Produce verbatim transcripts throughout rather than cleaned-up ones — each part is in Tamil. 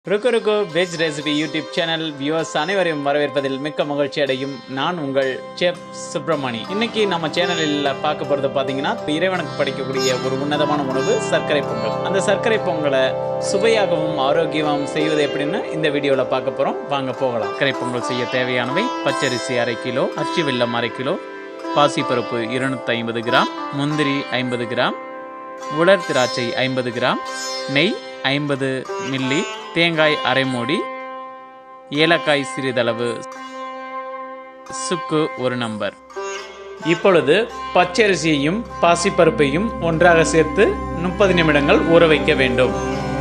ருக்கு ருக்கு veg recipe YouTube channel viewers அனைவரையும் வரவேற்பதில் மிக்க மகிழ்ச்சி அடையும் நான் உங்கள் செஃப் சுப்பிரமணி. இன்னைக்கு நம்ம சேனலில் பார்க்க போகிறது பார்த்தீங்கன்னா இறைவனுக்கு படைக்கக்கூடிய ஒரு உன்னதமான உணவு சர்க்கரை பொங்கல். அந்த சர்க்கரை பொங்கலை சுவையாகவும் ஆரோக்கியமாகவும் செய்வது எப்படின்னு இந்த வீடியோவில் பார்க்க போகிறோம். வாங்க போகலாம். சர்க்கரை பொங்கல் செய்ய தேவையானவை பச்சரிசி அரை கிலோ, அச்சு வெல்லம் அரை கிலோ, பாசிப்பருப்பு இருநூற்றி ஐம்பது கிராம், முந்திரி ஐம்பது கிராம், உலர் திராட்சை ஐம்பது கிராம், நெய் ஐம்பது மில்லி, தேங்காய் அரை மூடி, ஏலக்காய் சிறிதளவு, சுக்கு ஒரு நம்பர். இப்பொழுது பச்சரிசியையும் பாசிப்பருப்பையும் ஒன்றாக சேர்த்து முப்பது நிமிடங்கள் ஊற வைக்க வேண்டும்.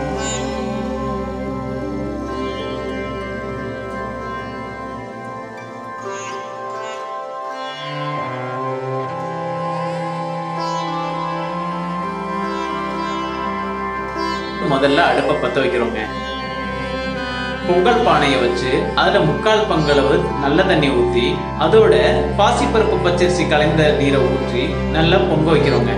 முதல்ல அடுப்பை பற்ற வைக்கிறோங்க. பொங்கல் பானையை வச்சு அதுல முக்கால் பங்களவு நல்ல தண்ணி ஊற்றி அதோட பாசிப்பருப்பு பச்சரிசி கலந்த நீரை ஊற்றி நல்லா பொங்க வைக்கிறோங்க.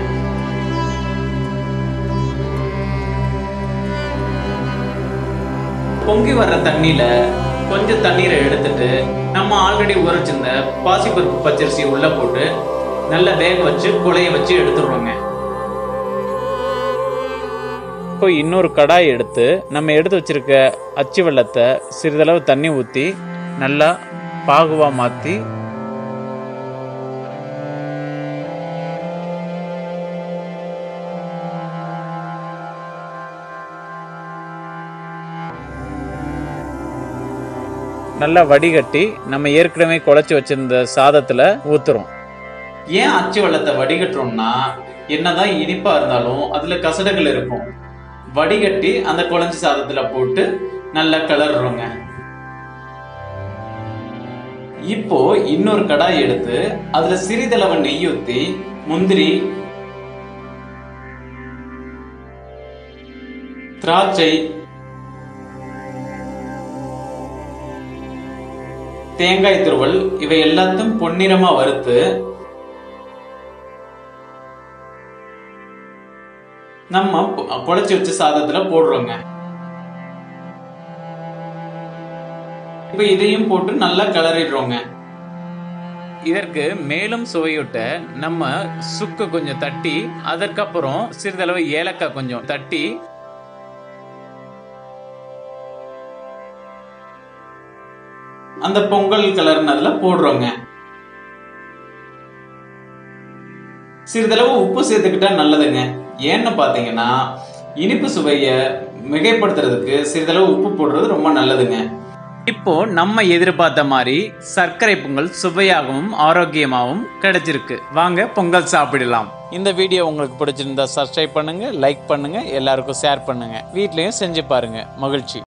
பொங்கி வர்ற தண்ணியில கொஞ்சம் தண்ணீரை எடுத்துட்டு நம்ம ஆல்ரெடி ஊற வச்சிருந்த பாசிப்பருப்பு பச்சரிசி உள்ள போட்டு நல்லா வேக வச்சு குழைய வச்சு எடுத்துடுறோங்க. இப்போ இன்னொரு கடாய் எடுத்து நம்ம எடுத்து வச்சிருக்க அச்சு வெல்லத்தை சிறிதளவு தண்ணி ஊற்றி நல்லா பாகுவா மாற்றி நல்லா வடிகட்டி நம்ம ஏற்கனவே குழச்சி வச்சிருந்த சாதத்துல ஊத்துறோம். ஏன் அச்சு வெல்லத்தை வடிகட்டுறோம்னா என்னதான் இனிப்பா இருந்தாலும் அதுல கசடுகள் இருக்கும். வடிகட்டி அந்த குழஞ்சி சாதத்துல போட்டு நல்லா கிளறுறோங்க. இப்போ இன்னொரு கடாய் எடுத்து அதுல சிறிதளவு நெய் ஊத்தி முந்திரி, திராட்சை, தேங்காய் துருவல் இவை எல்லாத்தையும் பொன்னிறமா வறுத்து நம்ம குழச்சி வச்ச சாதத்துல போடுறோங்க. இப்ப இதையும் போட்டு நல்லா கிளறிடுறோங்க. இதற்கு மேலும் சுவையூட்ட நம்ம சுக்கு கொஞ்சம் தட்டி அதற்கப்புறம் சிறிதளவு ஏலக்காய் கொஞ்சம் தட்டி அந்த பொங்கல் கிளறினதுல போடுறோங்க. சிறிதளவு உப்பு சேர்த்துக்கிட்டா நல்லதுங்க. ஏன்னு பாத்தீங்கன்னா இனிப்பு சுவைய மிகைப்படுத்துறதுக்கு சிறிதளவு உப்பு போடுறது ரொம்ப நல்லதுங்க. இப்போ நம்ம எதிர்பார்த்த மாதிரி சர்க்கரை பொங்கல் சுவையாகவும் ஆரோக்கியமாகவும் கிடைச்சிருக்கு. வாங்க பொங்கல் சாப்பிடலாம். இந்த வீடியோ உங்களுக்கு பிடிச்சிருந்தா சப்ஸ்கிரைப் பண்ணுங்க, லைக் பண்ணுங்க, எல்லாருக்கும் ஷேர் பண்ணுங்க, வீட்லயும் செஞ்சு பாருங்க. மகிழ்ச்சி.